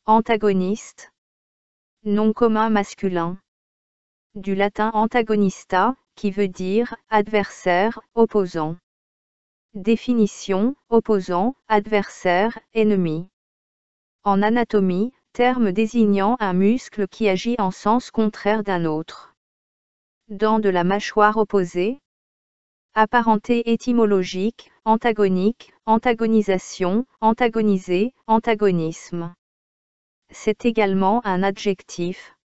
Antagoniste. Nom commun masculin. Du latin antagonista, qui veut dire adversaire, opposant. Définition, opposant, adversaire, ennemi. En anatomie, terme désignant un muscle qui agit en sens contraire d'un autre. Dents de la mâchoire opposée. Apparenté étymologique, antagonique, antagonisation, antagoniser, antagonisme. C'est également un adjectif.